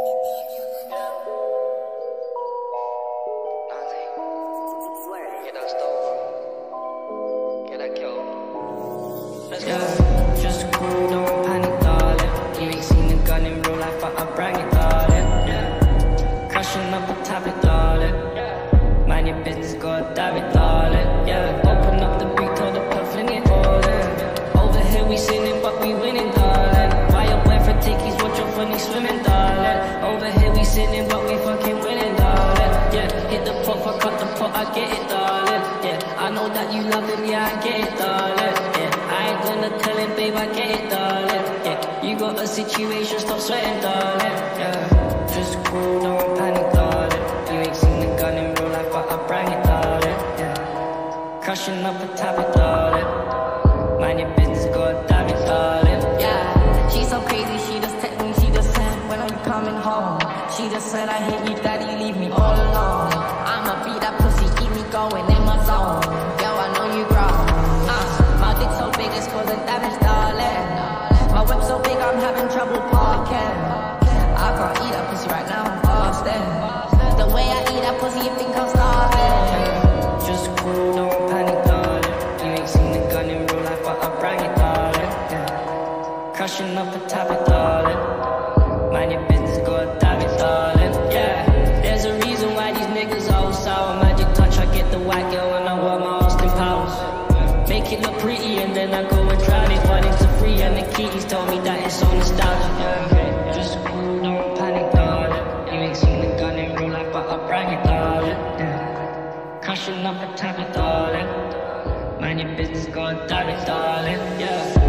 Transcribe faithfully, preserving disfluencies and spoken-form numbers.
Yeah, just cool, don't panic, darling. You ain't seen the gun in real life, but I bring it, darling. Yeah, crashing up a tablet, darling. Mind your business, God damn it, darling. Yeah, open up the beat, tell the puff, fling it all in. Over here we sinning, but we winning, darling. Why your boyfriend take his watch off when he's swimming, darling? Over here we sinning, but we fucking winning, darling. Yeah, hit the pot, I cut the pot, I get it, darling. Yeah, I know that you love him, yeah, I get it, darling. Yeah, I ain't gonna tell him, babe, I get it, darling. Yeah, you got a situation, stop sweating, darling. Yeah, just cool, don't panic, darling. You ain't seen the gun in real life, but I bring it, darling. Yeah, crushing up a tablet, darling. Mind your business, God damn it, darling. Yeah, she's so crazy, she just text me, she just said, when are you coming home? She just said, I hate you, daddy, leave me all alone. I'ma beat that pussy, keep me going in my zone. Yo, I know you grown. Uh, my dick so big, it's causing damage, darling. My whip so big, I'm having trouble parking. I can't eat that pussy right now, I'm fasting. The way I eat that pussy, you think I'm starving. Yeah, just cool, don't panic, darling. You ain't seen the gun in real life, but I bring it, darling. Yeah, crushing up a tablet, darling. Mind your business, God damn it, darling. Yeah, there's a reason why these niggas all sour. Magic touch, I get the white girl and I want my Austin powers. Make it look pretty and then I go and drown it. But it's a free and the keys told me that it's so nostalgic. Yeah, just cool, don't panic, darling. You ain't seen the gun in real life, but I bring it, darling. Yeah, crushing up a tablet, darling. Mind your business, God damn it, darling. Yeah.